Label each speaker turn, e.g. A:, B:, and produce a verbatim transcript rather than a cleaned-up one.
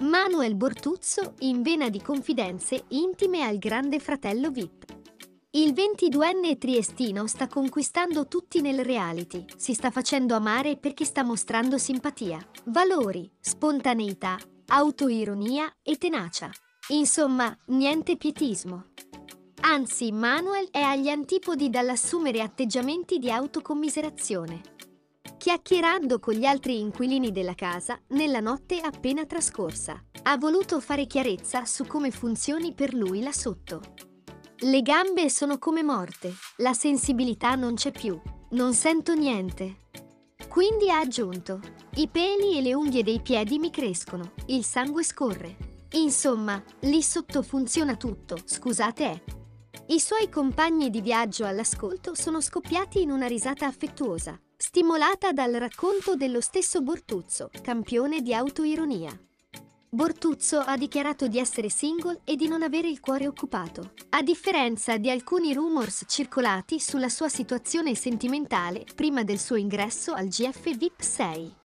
A: Manuel Bortuzzo in vena di confidenze intime al grande fratello V I P. Il ventiduenne triestino sta conquistando tutti nel reality, si sta facendo amare perché sta mostrando simpatia, valori, spontaneità, autoironia e tenacia. Insomma, niente pietismo. Anzi, Manuel è agli antipodi dall'assumere atteggiamenti di autocommiserazione. Chiacchierando con gli altri inquilini della casa nella notte appena trascorsa, ha voluto fare chiarezza su come funzioni per lui là sotto. Le gambe sono come morte, la sensibilità non c'è più, non sento niente. Quindi ha aggiunto: i peli e le unghie dei piedi mi crescono, il sangue scorre. Insomma, lì sotto funziona tutto, scusate eh. I suoi compagni di viaggio all'ascolto sono scoppiati in una risata affettuosa, stimolata dal racconto dello stesso Bortuzzo, campione di autoironia. Bortuzzo ha dichiarato di essere single e di non avere il cuore occupato, a differenza di alcuni rumors circolati sulla sua situazione sentimentale prima del suo ingresso al G F V I P sei.